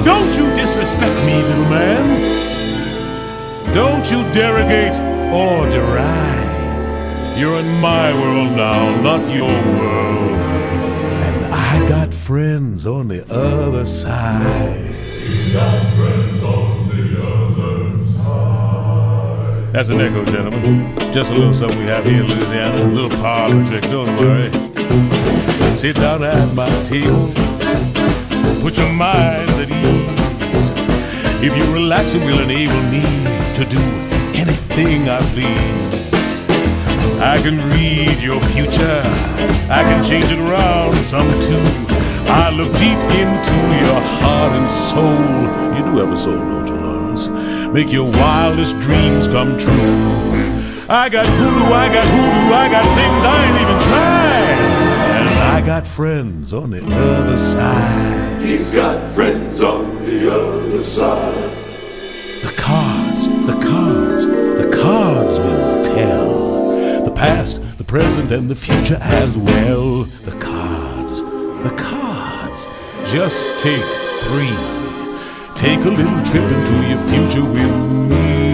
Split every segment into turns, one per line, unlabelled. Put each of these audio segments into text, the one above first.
Don't you disrespect me, little man. Don't you derogate or deride. You're in my world now, not your world. And I got friends on the other side.
He's got friends on the other side.
That's an echo, gentlemen. Just a little something we have here in Louisiana. A little parlor trick, don't worry. Sit down at my table. Put your minds at ease. If you relax, it will enable me to do anything I please. I can read your future. I can change it around some too. I look deep into your heart and soul. You do have a soul, don't you, Lawrence? Make your wildest dreams come true. I got voodoo, I got hoodoo, I got things I ain't even tried. And I got friends on the other side.
He's got friends on the other side.
The cards, the cards, the cards will tell. The past, the present, and the future as well. The cards, the cards. Just take 3. Take a little trip into your future with me.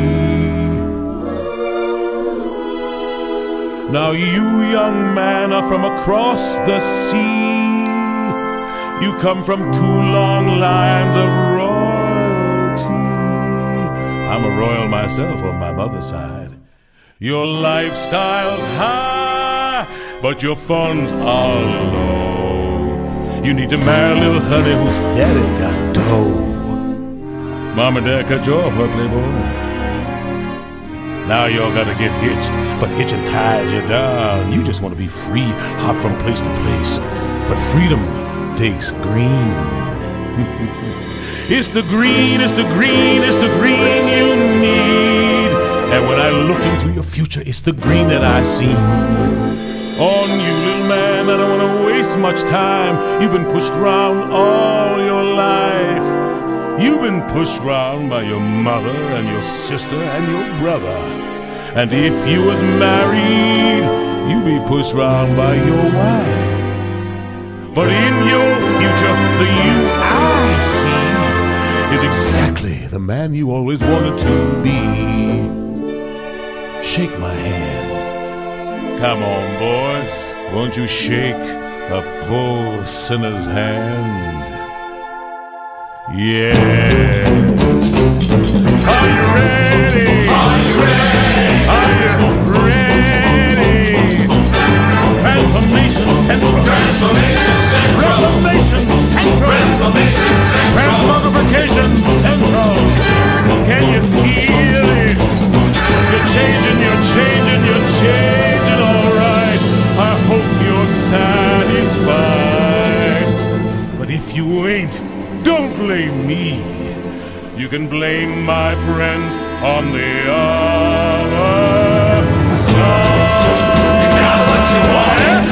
Now you, young man, are from across the sea. You come from 2 long lines of royalty. I'm a royal myself on my mother's side. Your lifestyle's high, but your funds are low. You need to marry a little honey whose daddy got dough. Mom and Dad cut you off, huh, playboy? Now y'all gotta get hitched, but hitching ties you down. You just want to be free, hop from place to place. But freedom takes green. It's the green, it's the green, it's the green you need. And when I looked into your future, it's the green that I seen. On you, little man, I don't want to waste much time. You've been pushed around all your life. You've been pushed around by your mother and your sister and your brother. And if you was married, you'd be pushed around by your wife. But in your future, the you I see is exactly the man you always wanted to be. Shake my hand. Come on, boys. Won't you shake a poor sinner's hand? Yes. Are you ready?
Are you ready?
Are you ready? Transformation Central.
Transformation Central.
Reformation Central.
Transformation Central.
Transmogrification Central. Can you feel it? You're changing, you're changing, you're changing, all right. I hope you're satisfied. But if you ain't, don't blame me. You can blame my friends on the other side.
You got what you wanted.